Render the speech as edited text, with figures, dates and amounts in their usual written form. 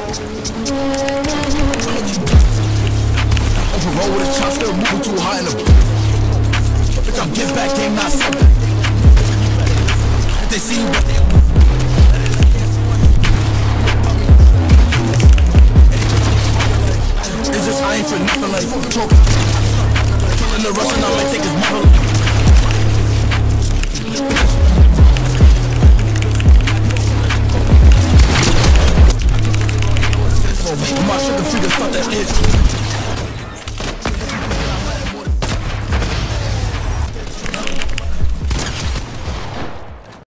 Roll with a chop, still moving too high in the bitch, I'm get back, game not something. If they see what they it's just I ain't for nothing like choking. Killing the Russian, I might take his mother. My sugar figure, fuck that itch.